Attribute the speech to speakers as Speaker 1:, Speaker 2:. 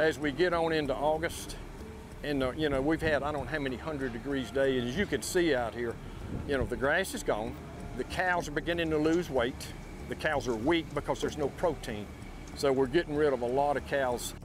Speaker 1: As we get on into August, and you know, we've had, I don't know how many 100-degree days. As you can see out here, you know, the grass is gone. The cows are beginning to lose weight. The cows are weak because there's no protein. So we're getting rid of a lot of cows